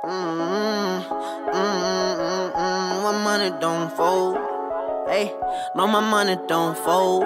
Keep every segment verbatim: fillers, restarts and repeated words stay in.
Mm-mm, mm-mm, mm-mm, my money don't fold. Hey, no, my money don't fold.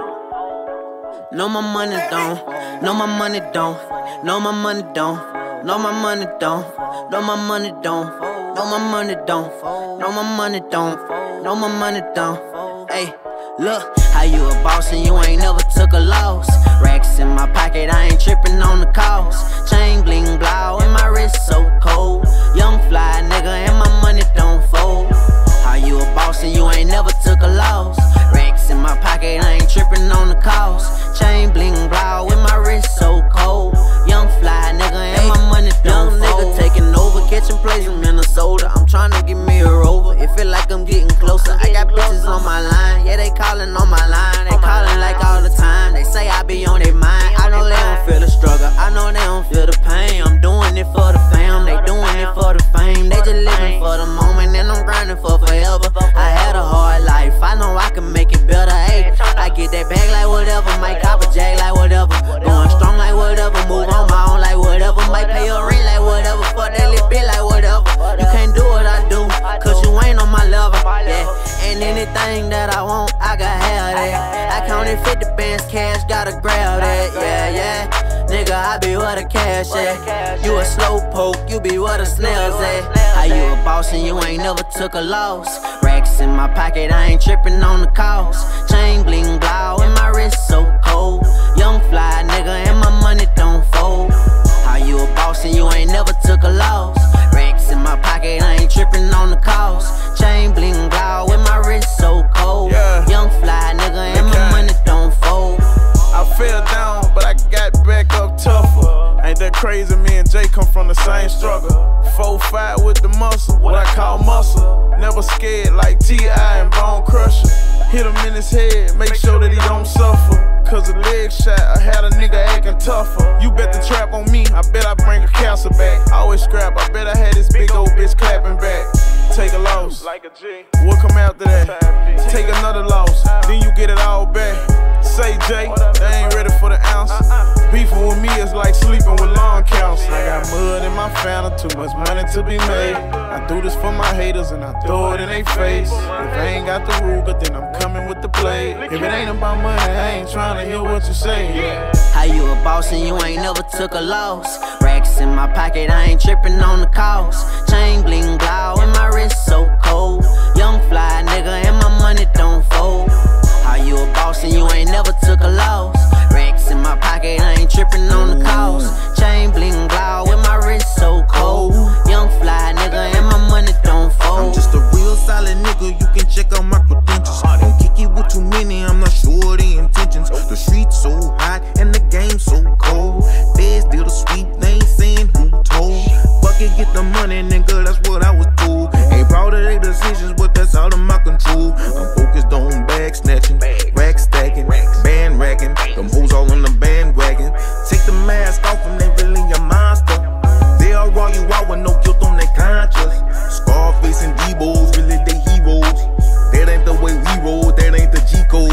No, my money don't. No, my money don't. No, my money don't. No, my money don't. No, my money don't. No, my money don't. No, my money don't. No, my money don't. Hey, look, how you a boss and you ain't never took a loss. Racks in my pocket, I ain't tripping on the cost. Chain bling blow and my wrist so cold. Young fly nigga and my money don't fold. How you a boss and you ain't never took a loss. Racks in my pocket, I ain't tripping on the cost. Chain bling blow and my wrist so cold. Young fly nigga and my money don't fold. Young nigga taking over, catching plays in Minnesota. I'm trying to get me a Rover. It feel like I'm getting closer. I got bitches on my line, yeah, they calling on my line. They calling like all the time. They say I be on their mind. I know they don't feel the struggle, I know they don't feel the pain. I'm doing it for the fam, they doing it for the fame. They just living for the moment and I'm grinding for forever. I had a hard life, I know I can make it better. Ayy, I get that bag like whatever, might cop a jag like whatever. Going strong like whatever, move on my own like whatever. Might pay your rent like whatever, fuck that little bit like whatever. You can't do what I do, cause you ain't on my level, yeah. And anything that I want, I got have that. I counted fifty bands cash, gotta grab that, yeah, yeah. Nigga, I be where the cash at. You a slow poke, you be where the snails at. How you a boss and you ain't never took a loss. Racks in my pocket, I ain't tripping on the cost. Chain bling blow and my wrist so cold. Young fly nigga and my money don't fold. How you a boss and you ain't never took a loss. Racks in my pocket, I ain't tripping on the cost. Chain bling blow and my wrist so cold. Young fly nigga and my money don't fold. I fell down, but I got back up tougher. Ain't that crazy? Me and Jay come from the same struggle. four five with the muscle, what I call muscle. Never scared like T I and Bone Crusher. Hit him in his head, make sure that he don't suffer. Cause a leg shot, I had a nigga acting tougher. You bet the trap on me, I bet I bring a castle back. Always scrap, I bet I had this big old bitch clapping back. Take a loss, like a G. What come after that? Take another loss, then you get it all back. Say Jay, they ain't ready for the ounce. Beefing with me is like sleeping with lawn counts. I got mud in my fountain, too much money to be made. I do this for my haters and I throw it in their face. If I ain't got the Ruger, then I'm coming with the blade. If it ain't about money, I ain't trying to hear what you say. Yeah. How you a boss and you ain't never took a loss. Racks in my pocket, I ain't tripping on the cost. Chain bling blow and my wrist so cold. Young fly nigga and my money don't fold. How you a boss and you ain't never took a loss. Racks in my pocket, I ain't tripping on the cost. Chain bling blow and my wrist so cold. Young fly nigga and my money don't fold. I'm just a real solid nigga, you can check out my credentials. Don't kick it with too many, I'm not sure the intentions. The streets so hot and the game so cold. Feds did a sweep, they ain't saying who told. Bucket get the money, nigga, that's what I was told. Ain't proud of their decisions, but that's out of my control. I'm focused on bag snatching, rack stacking, band racking. Them hoes all on the bandwagon. Take the mask off and they really a monster. They'll roll you out with no guilt on their conscience. Scarface and D-Bows, really they heroes. That ain't the way we roll, that ain't the G-code.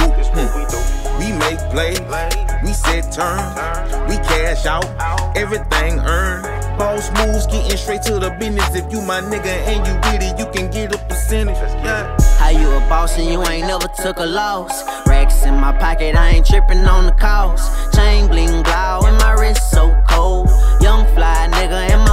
Hmm. We make plays, we set terms, we cash out, everything earned. Boss moves, getting straight to the business. If you my nigga and you with it, you can get a percentage. Yeah. How you a boss and you ain't never took a loss. Racks in my pocket, I ain't tripping on the cost. Chain bling blow and my wrist so cold. Young fly nigga and my